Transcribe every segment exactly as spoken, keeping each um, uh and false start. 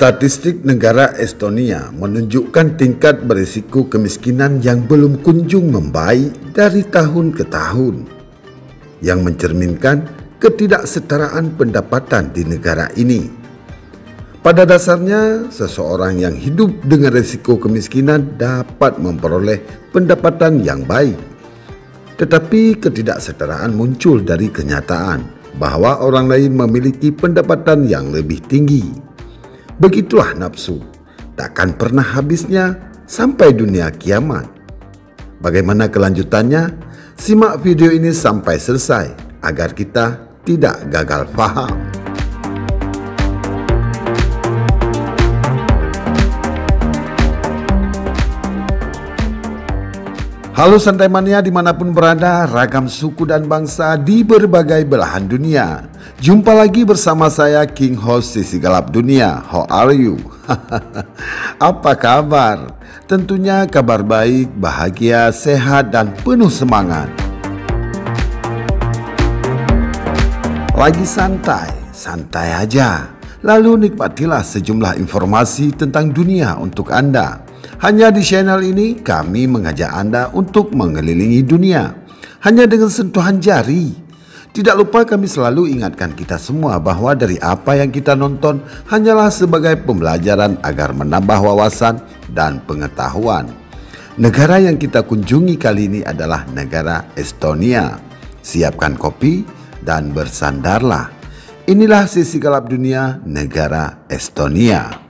Statistik negara Estonia menunjukkan tingkat berisiko kemiskinan yang belum kunjung membaik dari tahun ke tahun, yang mencerminkan ketidaksetaraan pendapatan di negara ini. Pada dasarnya, seseorang yang hidup dengan risiko kemiskinan dapat memperoleh pendapatan yang baik. Tetapi ketidaksetaraan muncul dari kenyataan bahwa orang lain memiliki pendapatan yang lebih tinggi. Begitulah nafsu, takkan pernah habisnya sampai dunia kiamat. Bagaimana kelanjutannya? Simak video ini sampai selesai agar kita tidak gagal paham. Halo Santai Mania dimanapun berada, ragam suku dan bangsa di berbagai belahan dunia. Jumpa lagi bersama saya King Host Sisi Galap Dunia. How are you? Apa kabar? Tentunya kabar baik, bahagia, sehat dan penuh semangat. Lagi santai, santai aja. Lalu nikmatilah sejumlah informasi tentang dunia untuk Anda. Hanya di channel ini kami mengajak Anda untuk mengelilingi dunia hanya dengan sentuhan jari. Tidak lupa kami selalu ingatkan kita semua bahwa dari apa yang kita nonton hanyalah sebagai pembelajaran agar menambah wawasan dan pengetahuan. Negara yang kita kunjungi kali ini adalah negara Estonia. Siapkan kopi dan bersandarlah. Inilah Sisi Galap Dunia negara Estonia.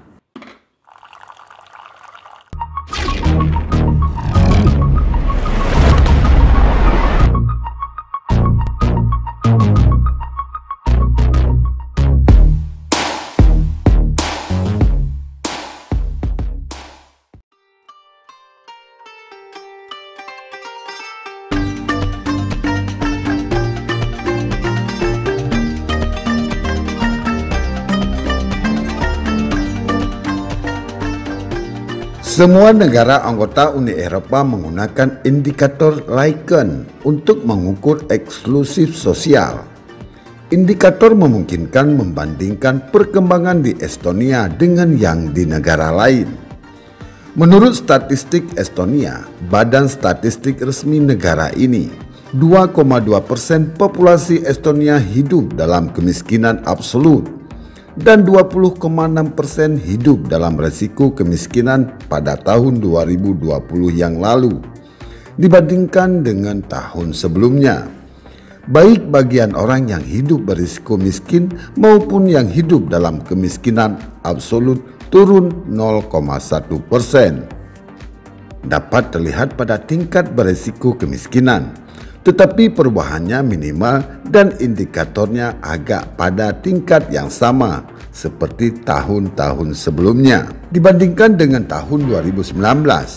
Semua negara anggota Uni Eropa menggunakan indikator Likert untuk mengukur eksklusif sosial. Indikator memungkinkan membandingkan perkembangan di Estonia dengan yang di negara lain. Menurut statistik Estonia, badan statistik resmi negara ini, dua koma dua persen populasi Estonia hidup dalam kemiskinan absolut dan dua puluh koma enam persen hidup dalam resiko kemiskinan pada tahun dua ribu dua puluh yang lalu dibandingkan dengan tahun sebelumnya. Baik bagian orang yang hidup berisiko miskin maupun yang hidup dalam kemiskinan absolut turun nol koma satu persen. Dapat terlihat pada tingkat berisiko kemiskinan, tetapi perubahannya minimal dan indikatornya agak pada tingkat yang sama seperti tahun-tahun sebelumnya dibandingkan dengan tahun dua ribu sembilan belas.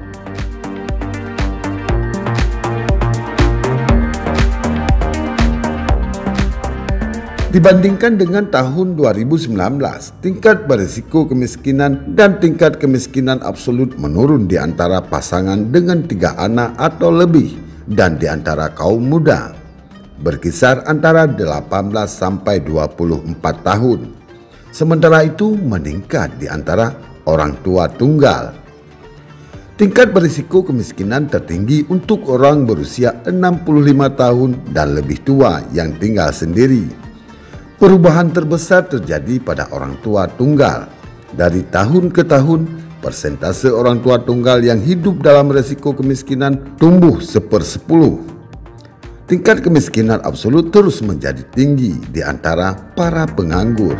Dibandingkan dengan tahun dua ribu sembilan belas, tingkat berisiko kemiskinan dan tingkat kemiskinan absolut menurun di antara pasangan dengan tiga anak atau lebih dan di antara kaum muda, berkisar antara delapan belas sampai dua puluh empat tahun. Sementara itu meningkat di antara orang tua tunggal. Tingkat berisiko kemiskinan tertinggi untuk orang berusia enam puluh lima tahun dan lebih tua yang tinggal sendiri. Perubahan terbesar terjadi pada orang tua tunggal. Dari tahun ke tahun, persentase orang tua tunggal yang hidup dalam risiko kemiskinan tumbuh sepersepuluh. Tingkat kemiskinan absolut terus menjadi tinggi di antara para penganggur.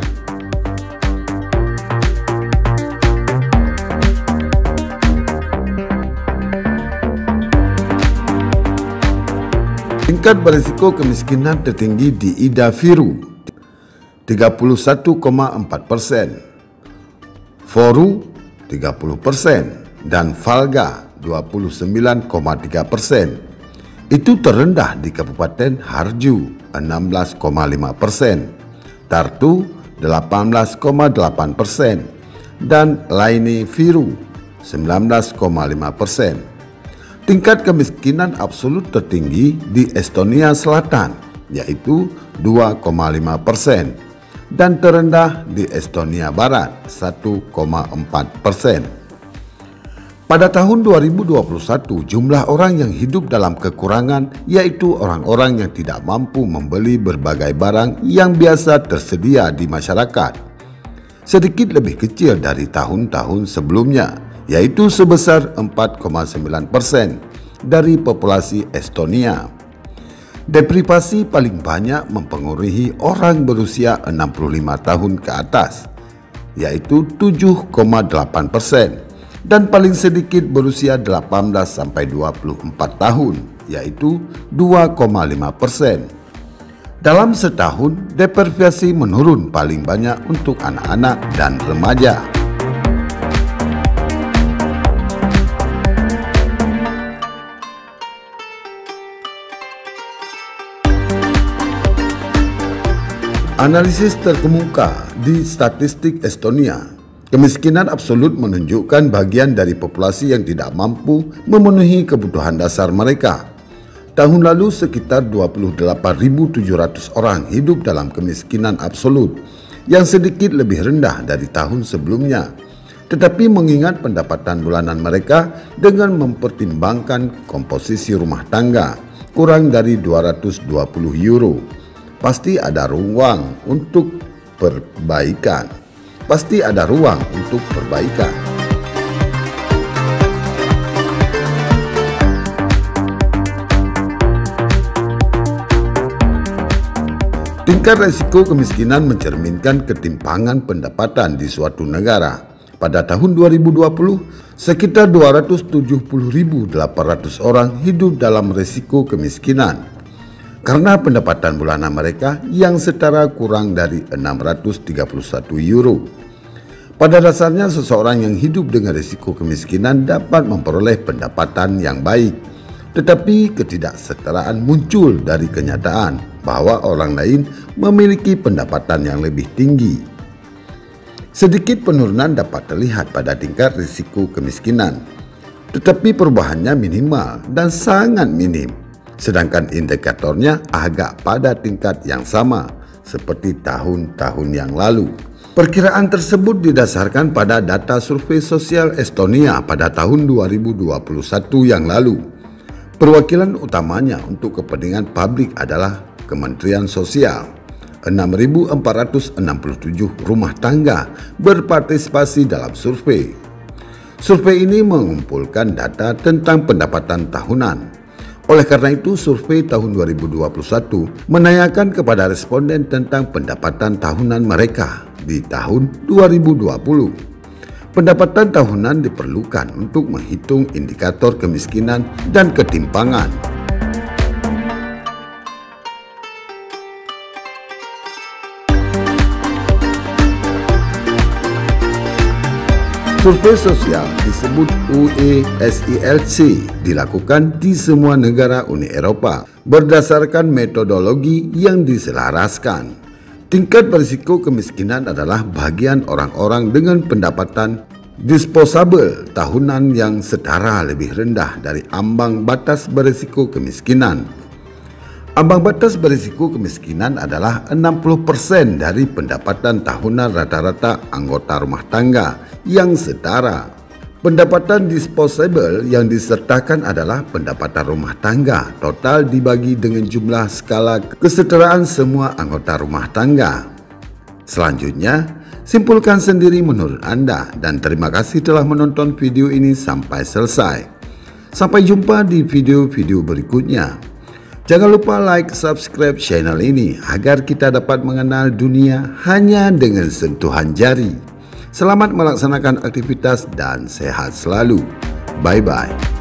Tingkat berisiko kemiskinan tertinggi di Ida Viru, tiga puluh satu koma empat persen, Foru tiga puluh persen, dan Valga dua puluh sembilan koma tiga persen. Itu terendah di Kabupaten Harju enam belas koma lima persen, Tartu delapan belas koma delapan persen, dan Laini Viru sembilan belas koma lima persen. Tingkat kemiskinan absolut tertinggi di Estonia Selatan, yaitu dua koma lima persen. dan terendah di Estonia Barat satu koma empat persen. Pada tahun dua ribu dua puluh satu, jumlah orang yang hidup dalam kekurangan, yaitu orang-orang yang tidak mampu membeli berbagai barang yang biasa tersedia di masyarakat, sedikit lebih kecil dari tahun-tahun sebelumnya, yaitu sebesar empat koma sembilan persen dari populasi Estonia. Deprivasi paling banyak mempengaruhi orang berusia enam puluh lima tahun ke atas, yaitu tujuh koma delapan persen, dan paling sedikit berusia delapan belas sampai dua puluh empat tahun, yaitu dua koma lima persen. Dalam setahun, deprivasi menurun paling banyak untuk anak-anak dan remaja. Analisis terkemuka di statistik Estonia. Kemiskinan absolut menunjukkan bagian dari populasi yang tidak mampu memenuhi kebutuhan dasar mereka. Tahun lalu sekitar dua puluh delapan ribu tujuh ratus orang hidup dalam kemiskinan absolut, yang sedikit lebih rendah dari tahun sebelumnya. Tetapi mengingat pendapatan bulanan mereka dengan mempertimbangkan komposisi rumah tangga kurang dari dua ratus dua puluh euro, pasti ada ruang untuk perbaikan. Pasti ada ruang untuk perbaikan. Tingkat resiko kemiskinan mencerminkan ketimpangan pendapatan di suatu negara. Pada tahun dua ribu dua puluh, sekitar dua ratus tujuh puluh ribu delapan ratus orang hidup dalam resiko kemiskinan karena pendapatan bulanan mereka yang setara kurang dari enam ratus tiga puluh satu euro. Pada dasarnya, seseorang yang hidup dengan risiko kemiskinan dapat memperoleh pendapatan yang baik, tetapi ketidaksetaraan muncul dari kenyataan bahwa orang lain memiliki pendapatan yang lebih tinggi. Sedikit penurunan dapat terlihat pada tingkat risiko kemiskinan, tetapi perubahannya minimal dan sangat minim. Sedangkan indikatornya agak pada tingkat yang sama seperti tahun-tahun yang lalu. Perkiraan tersebut didasarkan pada data survei sosial Estonia pada tahun dua ribu dua puluh satu yang lalu. Perwakilan utamanya untuk kepentingan publik adalah Kementerian Sosial. enam ribu empat ratus enam puluh tujuh rumah tangga berpartisipasi dalam survei. Survei ini mengumpulkan data tentang pendapatan tahunan. Oleh karena itu, survei tahun dua ribu dua puluh satu menanyakan kepada responden tentang pendapatan tahunan mereka di tahun dua ribu dua puluh. Pendapatan tahunan diperlukan untuk menghitung indikator kemiskinan dan ketimpangan. Survei sosial disebut U E S I L C dilakukan di semua negara Uni Eropa berdasarkan metodologi yang diselaraskan. Tingkat berisiko kemiskinan adalah bagian orang-orang dengan pendapatan disposable tahunan yang setara lebih rendah dari ambang batas berisiko kemiskinan. Ambang batas berisiko kemiskinan adalah enam puluh persen dari pendapatan tahunan rata-rata anggota rumah tangga yang setara. Pendapatan disposable yang disertakan adalah pendapatan rumah tangga total dibagi dengan jumlah skala kesetaraan semua anggota rumah tangga. Selanjutnya, simpulkan sendiri menurut Anda, dan terima kasih telah menonton video ini sampai selesai. Sampai jumpa di video-video berikutnya. Jangan lupa like, subscribe channel ini agar kita dapat mengenal dunia hanya dengan sentuhan jari. Selamat melaksanakan aktivitas dan sehat selalu. Bye-bye.